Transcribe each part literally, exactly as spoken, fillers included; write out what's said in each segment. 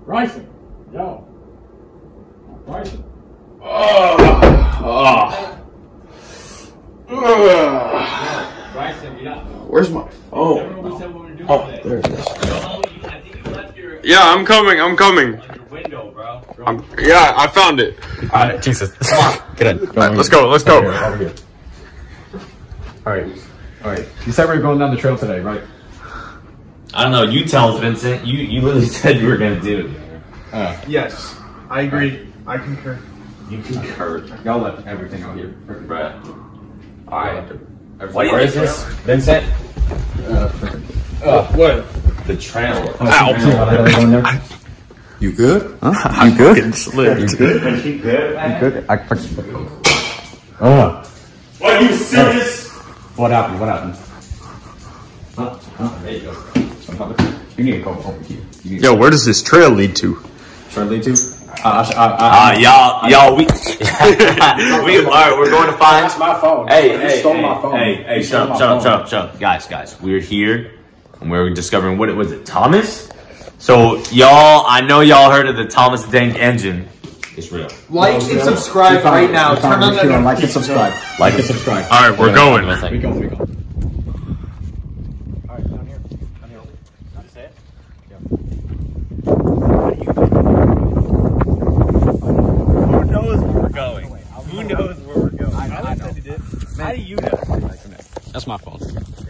Bryson, yo. Bryson. Oh. Oh. Bryson, you know. Where's my phone? Remember we said what we were doing Oh, today? there it is. I think you left your. Yeah, I'm coming. I'm coming. On your window, bro. I'm, yeah, I found it. All right, Jesus. Come on. Get in. All right, let's go. Let's go. Over here, over here. All right. All right. You said we were going down the trail today, right? I don't know. You tell us, Vincent. You you literally said you were gonna do it. Uh, Yes, I agree. I concur. You concurred, y'all left everything out here. bruh. All right. Everything. Where is this, Vincent? Uh, Uh, what? The trail. Ow. You good? Huh? You good? You good? You good? You good? I fucking. Oh. Are you serious? What happened? What happened? Huh? Huh? There you go. You need to go over here. You need Yo, where does this trail lead to? to lead to? Uh, I, I, I, Uh, y'all, y'all, we, we, all right, we're going to find. That's my phone. Hey, You hey, stole hey, my phone. hey, hey, You shut stole up, my shut up, phone. shut up, shut up, guys, guys. We're here, and we're discovering what it was. It Thomas. So y'all, I know y'all heard of the Thomas Dank Engine. It's real. Like and subscribe right now. Turn on the like and subscribe. Like and subscribe. All right, we're going. We go. We go. Alright, down here. Down here. Just say it? Yeah. Who knows where we're going? Who knows where we're going? I, I know. How do you know? That's my phone.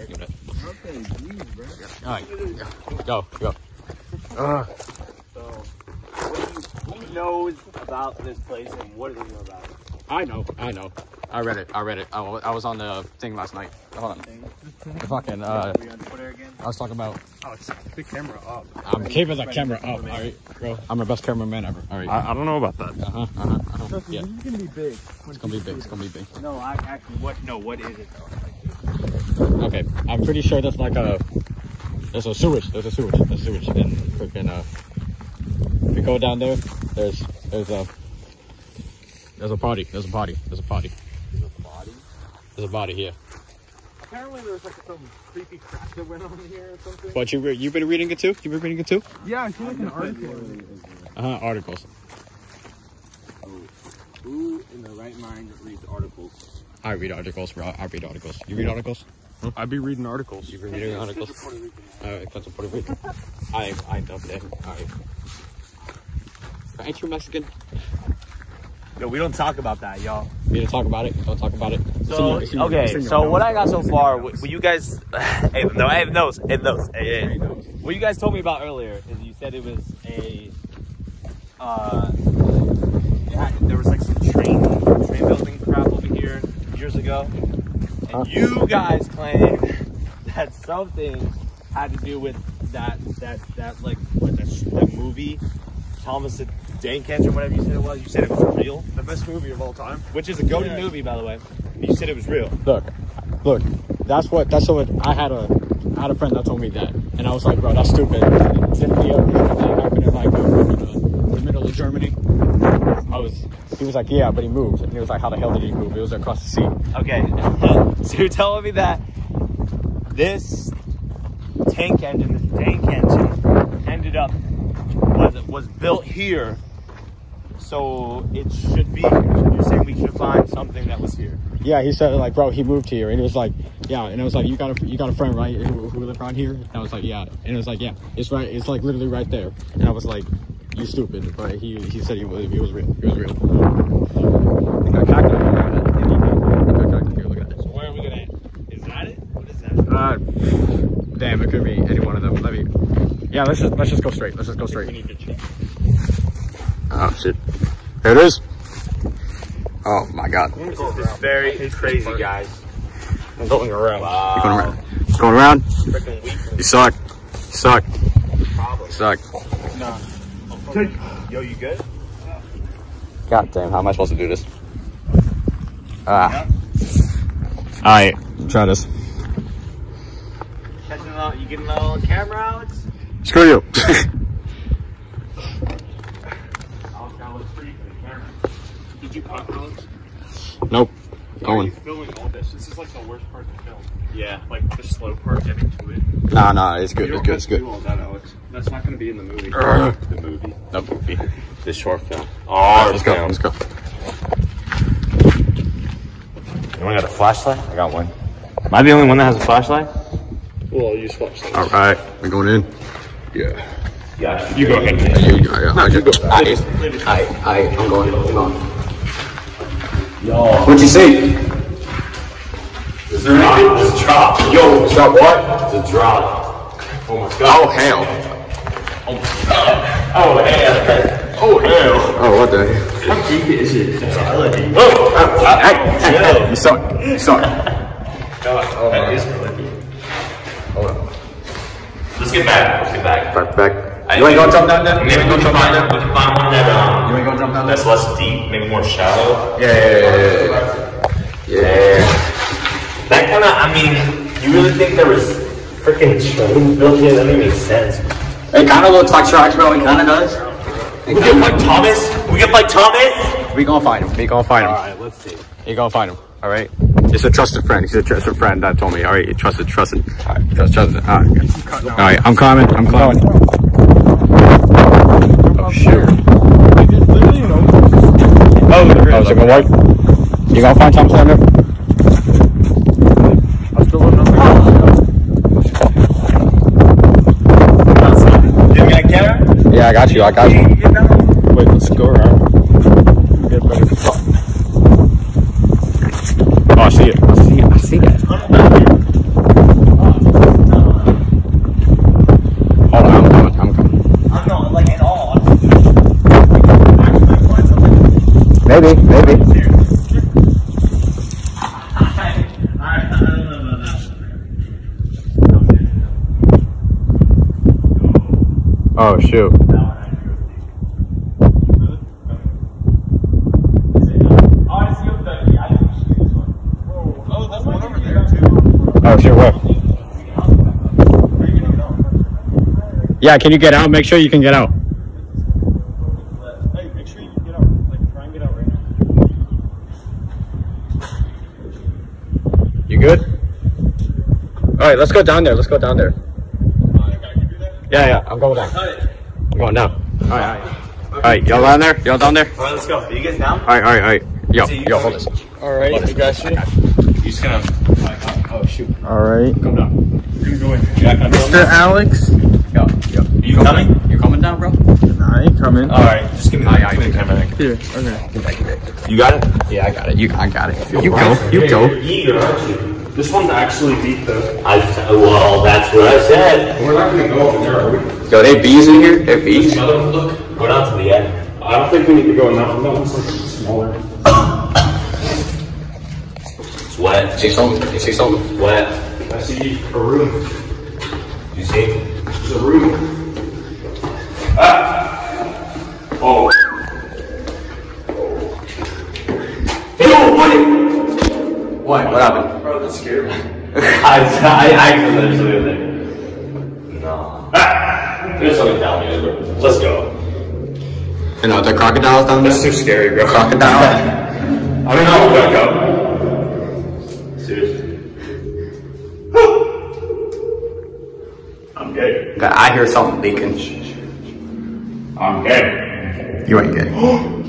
All right, go, go. Uh, So, who knows about this place and what does he know about it? I know, I know. I read it. I read it. I, wa- I was on the thing last night. Hold on. The fucking. Uh, I was talking about. Oh, it's the camera up. I'm keeping the camera up. All right, bro. I'm the best cameraman ever. All right. I, I don't know about that. Uh huh. Uh huh. Uh-huh. Yeah. This is gonna be big. It's gonna be big. It's gonna be big. No, I actually, what? No, what is it though? Okay. I'm pretty sure there's like a. There's a sewage. There's a sewage. There's a sewage. And freaking. Uh, if you go down there, there's there's a. There's a party. There's a party. There's a party. There's a body. There's a body here. Apparently there was like some creepy crap that went on here or something. What you re- you been reading it too? You been reading it too? Yeah, I feel like an article. Uh huh. Articles. Who in the right mind reads articles? I read articles, bro. I read articles. You read articles? Huh? I'd be reading articles. You been reading articles? Alright, that's a Puerto Rican. I I love them. Alright. Ain't you Mexican? Yo, we don't talk about that, y'all. We need to talk about it. Don't talk about it. It's in So, your- it's in your- okay, it's in your so notes. what I got so far, what what you guys, hey, no, I have notes, I have notes. Hey, hey. What you guys told me about earlier is you said it was a, uh, it had, there was like some train, train building crap over here years ago. And Huh? you guys claimed that something had to do with that, that, that, like, what, that, that movie, Thomas the Dank Engine, whatever you said it was. You said it was real. The best movie of all time. Which is a goated movie, by the way. You said it was real. Look, look. That's what. That's what. I had a. I had a friend that told me that, and I was like, bro, that's stupid. Didn't the uh, thing happen in like uh, in the middle of Germany? I was. He was like, yeah, but he moved, and he was like, how the hell did he move? It was across the sea. Okay, so you're telling me that this tank engine, this Dank engine, ended up was was built here, so it should be here. So you're saying we should find something that was here. Yeah, he said like, bro, he moved here, and he was like, yeah, and I was like, you got a you got a friend right who, who live around here? And I was like, yeah, and it was like, yeah, it's right, it's like literally right there, and I was like, you stupid, but he he said he was he was real, he was real. I got calculator. Look at that. I got calculator. Look at that. So where are we gonna end? Is that it? What is that? Uh, damn, it could be any one of them. Let me. Yeah, let's just let's just go straight. Let's just go We straight. need to check. Oh shit! There it is. Oh my god! This is very crazy, guys. I'm going around. Wow. You're going around. Going around. Freaking weak. You suck. You suck. Probably. You suck. Nah. Yo, you good? God damn! How am I supposed to do this? Ah. All right. Try this. Catching it out. You getting that on camera, Alex? Screw you. Alex, that looks pretty for the camera. Did you cut Alex? Nope. Why are you Going. filming all this? This is like the worst part to film. Yeah. Like the slow part getting to it. Nah, nah. It's good. You It's don't good. have It's to good. do all that, Alex. That's not going to be in the movie. Ugh. The movie. No movie. The short film. Oh, Let's go. Let's go. Anyone got a flashlight? I got one. Am I the only one that has a flashlight? Well, I'll use flashlight. All right, we're going in. Yeah. Yeah. You go ahead. Yeah, you, I, I, No, I, you go. I, I, I, I'm going. I'm going. Yo. What'd you see? It's a drop. It's a drop. Yo, is that what? It's a drop. Oh my god. Oh hell. Oh hell. Oh hell. Oh what the hell? How deep is it? Oh, hey, hey, hey, you saw it. You saw it. God, oh, that is really deep. Hold on. Let's get back. Let's get back. Back, back. I You ain't gonna jump down there? Maybe we can find we can find one that um You ain't gonna jump down there? that's less deep, maybe more shallow. Yeah, yeah, yeah, yeah. Yeah. That kind of, I mean, you really think there was freaking trains built here? That doesn't make sense. It kind of looks like sharks, bro. It kind of does. We get like Thomas. We get like Thomas. We gonna find him. We gonna find him. All right, let's see. You gonna find him. All right. It's a trusted friend. He's a trusted friend that told me. All right. You trusted, trusted. All right. Trust, trusted. All right. All right. I'm coming. I'm coming. Oh shoot. Oh, there Oh, is is. it gonna work? You gonna find Thomas down there? I'm still looking up. You gonna get her? Yeah, I got you. I got you. Wait, let's go around. Get better. Oh, I see it. I see it. I see it. Hold on. I'm coming. I'm coming. I'm not like at all. Maybe. Maybe. Oh shoot. Oh shit, what? Yeah, can you get out? Make sure you can get out. Hey, make sure you get out. Like, try and get out right now. You good? Alright, let's go down there. Let's go down there. Yeah, yeah, I'm going down. I'm going down. Alright, alright. Alright, y'all down there? Y'all down there? Alright, let's go. Are you guys down? Alright, alright, alright. Yo, yo, hold this. Alright, I got you. You just gonna. Oh shoot. Alright. Come down. Mister Alex. Yo, yo. You coming? You coming down, bro? I ain't coming. Alright, just give me the, Aye, aye, give me the camera. Here, okay. You got it? Yeah, I got it. You, I got it. You go. You go. You're eager, aren't you? This one's actually deep though. I, well, that's what I said. We're not gonna go over there, are we? Yo, they bees in here? They bees? Look, go down to the end. I don't think we need to go in that one. That one's like smaller. It's wet. See something? You see something? It's wet. I see a room. You see? There's a room. Ah! Oh. Yo, what? What? What happened? Bro, that scared me. I, I actually there's something there. No. Ah! There's something down here, bro. Let's go. You know, the crocodiles down there? That's too scary, bro. Crocodile? I don't know. Back up. Seriously. I'm gay. I hear something leaking. I'm gay. You ain't gay.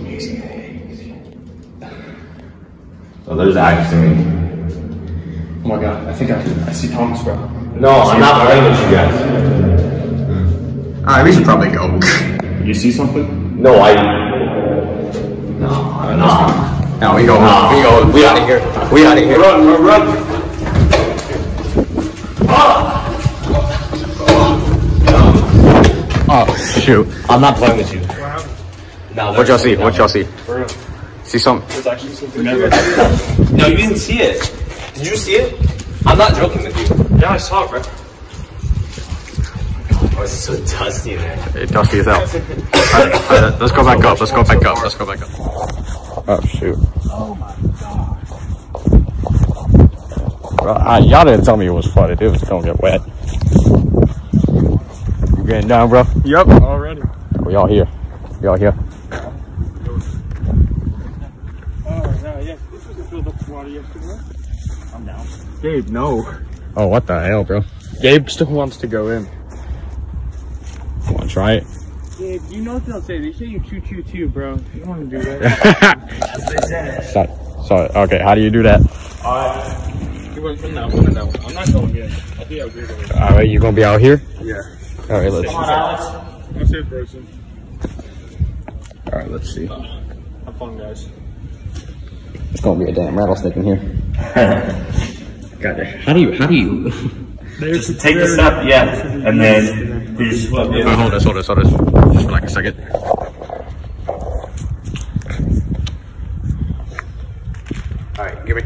Oh, there's actually. Oh my god, I think I, I see Thomas, bro. No, I'm not playing with you guys. Alright, we should probably go. You see something? No, I. No, no. No, we go. No. We go. We out of here. We out of here. Run, run, run. Oh, shoot. I'm not playing with you. No, What y'all see? What y'all see? Bro, See something? there's actually something there. No, you didn't see it. Did you see it? I'm not joking with you. Yeah, I saw it, bro. Oh, it's so dusty in there. It's dusty as hell. Alright, alright, let's go back up. Let's go back up. Let's go back up. Oh, shoot. Oh my god. Bro, I, y'all didn't tell me it was flooded. It was gonna get wet. You getting down, bro? Yep, already. We all here. We all here. Oh, no, yeah. This was filled up with water yesterday. I'm down. Gabe, no. Oh, what the hell, bro? Gabe still wants to go in. You wanna try it? Gabe, you know what they'll say? They say you choo choo too, bro. You don't want to do that. Sorry. Sorry. Okay, how do you do that? Alright. You went from that one to that one. I'm not going yet. I'll be out here. Alright, you gonna be out here? Yeah. Alright, let's Come on, Alex. That's it, Bryson. Alright, let's see. Have fun, guys. It's gonna be a damn rattlesnake in here. God, how do you, how do you? Just take the step, yeah, and then you just flip it. Oh, hold this, hold this, hold this. Just for like a second. Alright, give me.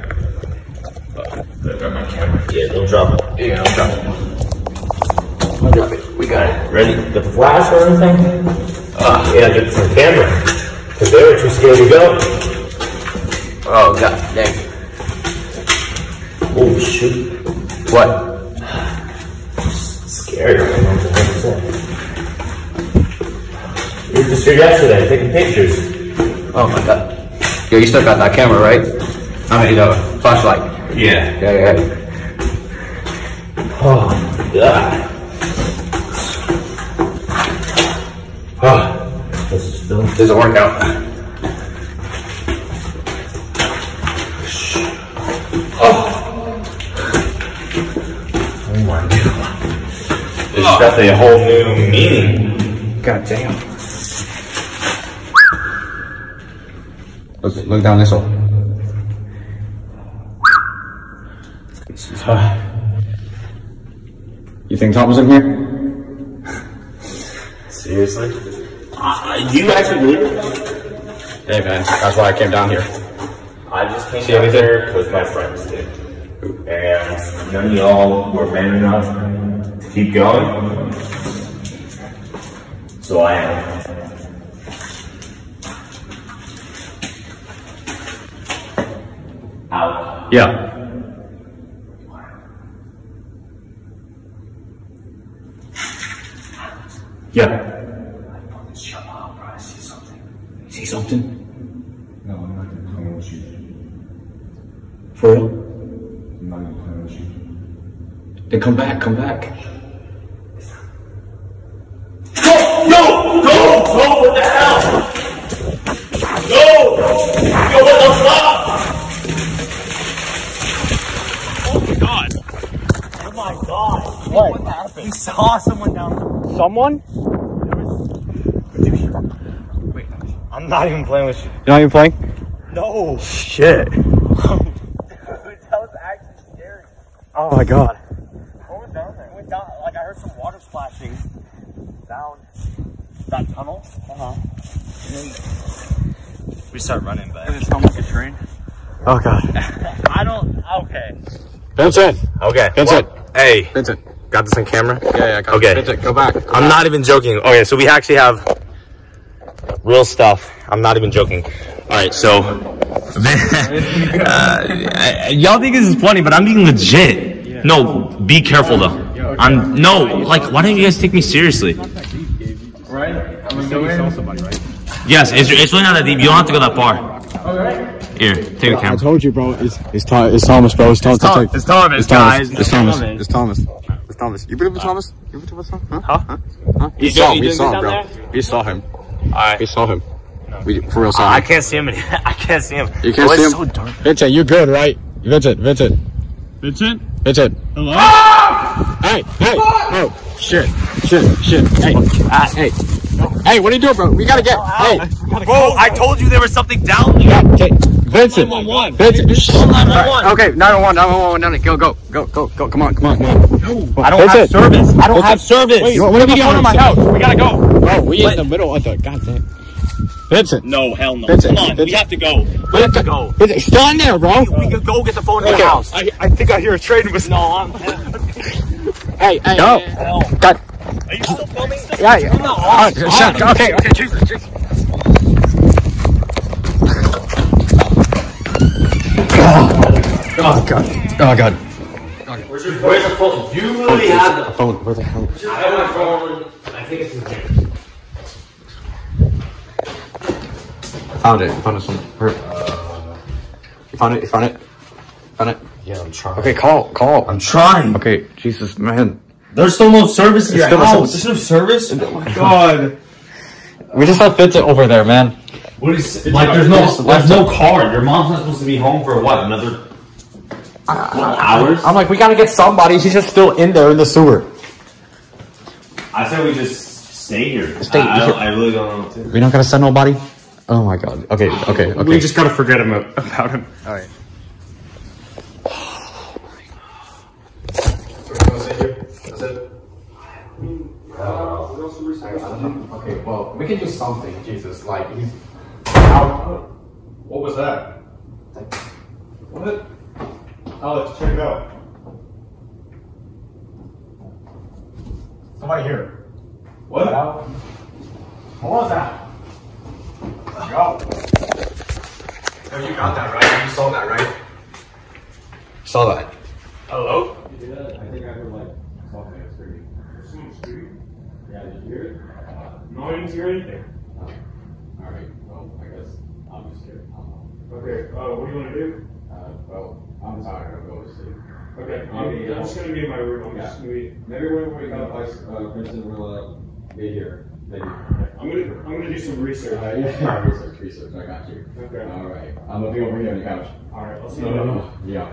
Yeah, don't drop it. Yeah, don't drop it. I'll drop it. We got it. Ready? The flash or anything? Uh, yeah, get some camera. Because they were too scared to go. Oh, God, dang. Oh, shoot. What? Scary. I don't know what to say. You were just here yesterday taking pictures. Oh, my God. Yo, you still got that camera, right? I mean, the flashlight. Yeah. Yeah, yeah. Oh, God. Oh, this is still. This is a workout. Oh. Oh my God. This is definitely a whole new meaning. God damn. Look, look down this hole. You think Tom was in here? Seriously? Uh, you actually believe it? Hey man, that's why I came down here. I just came See down anything? here because my friends did. And none of y'all were man enough to keep going. So I am. Out. Yeah. Yeah. Shut up, bro. I see something. See something? No, I'm not gonna play with you. For real? I'm not gonna play with you. Then come back, come back. Go! Go! Go! Go! What the hell? Go! Yo, what the fuck? Oh my god. Oh my God. What? What happened? We saw someone down there. Someone? Wait. I'm not even playing with you. You're not even playing? No. Shit. Dude, that was actually scary. Oh my god. What was down there? Went down, like I heard some water splashing down that tunnel. Uh-huh. We start running back. It sounded like a train. Oh god. I don't, okay. Vincent! Okay. Vincent! Well, hey. Vincent. Got this on camera? Yeah, yeah, I got Okay. it. Vincent, go back. I'm not even joking. Okay, so we actually have real stuff. I'm not even joking. All right, so uh, y'all think this is funny, but I'm being legit. Yeah. No, be careful though. Yeah, okay. I'm no, like, why don't you guys take me seriously? Right? I'm gonna go saw somebody, right? Yes, it's, it's really not that deep. You don't have to go that far. All right. Here, take the I camera. told you, bro. It's it's, Th it's Thomas, bro. It's Thomas. It's Thomas, it's Thomas, guys. It's Thomas. It's Thomas. It's Thomas. You believe in Thomas? You believe in Thomas? Huh? Huh? Huh? Huh? We You saw do- him. you We do saw him, down bro. there? We saw him. All right. We saw him. We for real saw I him. can't see him. I can't see him. You can't oh, see it's him. so dark. Vincent, you good, right? Vincent, Vincent, Vincent? Vincent. Hello? Hey, hey, oh, shit, shit, shit. Hey, ah, hey, hey, what are you doing, bro? We gotta get. Hey, Bro, I told you there was something down there. yeah, okay, Vincent, nine one one. Vincent. Shh. Call nine one one. Okay, nine one one, nine one one, nine one one, go, go, go, go, go. Come on, come on, come on. I don't have Vincent. service. I don't Vincent. have service. Wait, what are we doing? my house. We gotta go. Bro, we in the middle of the goddamn. Vincent. No, hell no. Vincent, Come on, we Vincent. have to go. We have to go. Vincent, still in there, bro. We can go get the phone in Okay. the house. I, I think I hear a train was. No, I'm. Hey, hey, No. hey, hey. God. Are you still filming? Yeah, yeah. Oh, shut- okay, okay, Jesus, Jesus. Oh god. Oh god. Where's your Where's the phone? You literally have the Phone. Where the hell? I have my phone. I think it's in here. Found it. Found it. Some. Where? You found it. You found it. Found it. Yeah, I'm trying. Okay, call. Call. I'm trying. Okay, Jesus, man. There's still no service in your Still no house. service. There's no service? Oh my god. We just left Vincent over there, man. What is like? There's no, there's no car. Your mom's not supposed to be home for what? Another what, hours? I'm like, we gotta get somebody. He's just still in there in the sewer. I say we just stay here. Stay I, I, here. don't, I really don't know what to do. We don't gotta send nobody. Oh my god. Okay, okay, okay. We just gotta forget him about him. All right. Okay, well, we can do something, Jesus. Like, he's out. What was that? What? Alex, check it out. Somebody here. What? What was that? Go. Oh, you got that, right? You saw that, right? Saw that. Hello? Yeah, I think I heard like something screaming. Someone screaming. Yeah, did you hear it? No, I didn't hear anything. Alright, well, I guess I'm just scared. I don't know. Okay, uh, what do you want to do? Uh, well, I'm tired. I'm going to sleep. Okay, I'm, Maybe, I'm uh, just gonna be in my room. I'm yeah. just gonna be. Maybe when we wake up, like, uh, Vincent will uh, be here. Maybe. I'm gonna. I'm gonna do some research. Uh, yeah, research, research. I got you. Okay. Alright. I'm looking over here on the couch. All right. I'll see you later. Yeah.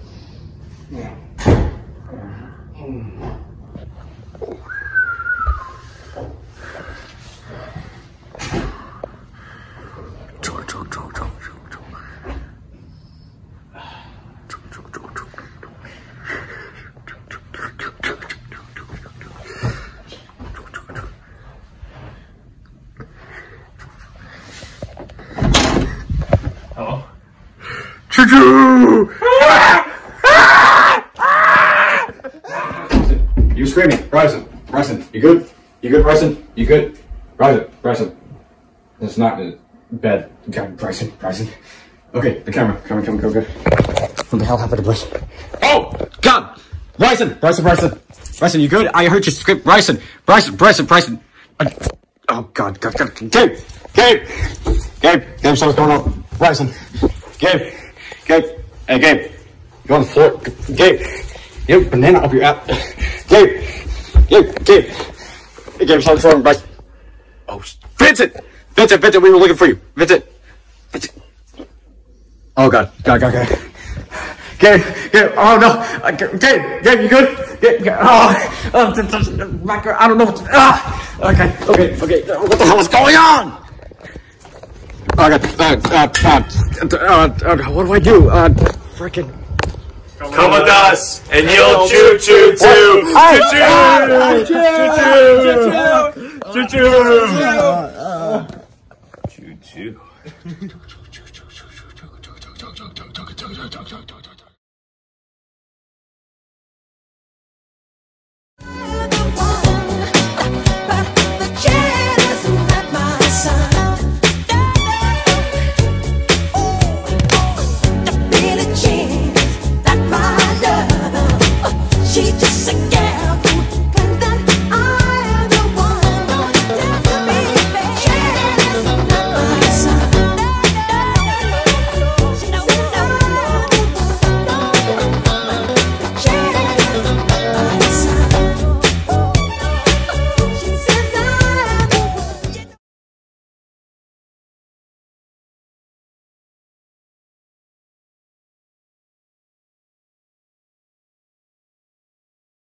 Hello. Choo-choo! You screaming, Bryson? Bryson, you good? You good, Bryson? You good? Bryson, Bryson. It's not in bed. God, Bryson, Bryson. Okay, the camera, camera, camera, camera, good. What the hell happened to Bryson? Oh, God! Bryson, Bryson, Bryson. Bryson, you good? I heard you scream. Bryson, Bryson, Bryson, Bryson. Uh, oh, God, God, God. Gabe, Gabe, Gabe, Gabe, so what's going on? Bryson, Gabe, Gabe, hey, Gabe. You on the floor? Gabe, you have a banana up your ass. Gabe, Gabe, Gabe. Hey, Gabe, something's wrong, Bryson. Oh, Vincent! Vincent, Vincent, we were looking for you. Vincent, Vincent. Oh, God, God, God, God. Gabe, Gabe, oh, no. Uh, Gabe, Gabe, you good? Gabe, Gabe, oh, oh, my God, I don't know what to, ah. Okay, okay, okay. What the hell is going on? Oh, God, uh, uh, uh, uh, uh, what do I do? Uh, freaking. Come with us, and you'll choo choo too. Choo choo, choo choo, choo choo, choo choo.